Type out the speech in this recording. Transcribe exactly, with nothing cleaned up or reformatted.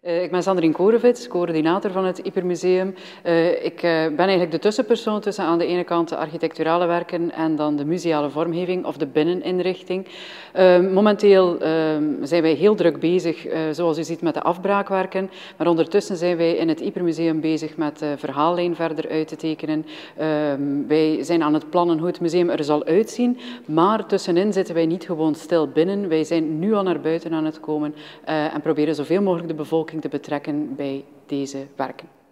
Uh, ik ben Sandrine Korevits, coördinator van het Ypermuseum. Uh, ik uh, ben eigenlijk de tussenpersoon tussen aan de ene kant de architecturale werken en dan de museale vormgeving of de binneninrichting. Uh, momenteel uh, zijn wij heel druk bezig, uh, zoals u ziet, met de afbraakwerken. Maar ondertussen zijn wij in het Ypermuseum bezig met de verhaallijn verder uit te tekenen. Uh, wij zijn aan het plannen hoe het museum er zal uitzien. Maar tussenin zitten wij niet gewoon stil binnen. Wij zijn nu al naar buiten aan het komen uh, en proberen zoveel mogelijk de bevolking te betrekken bij deze werken.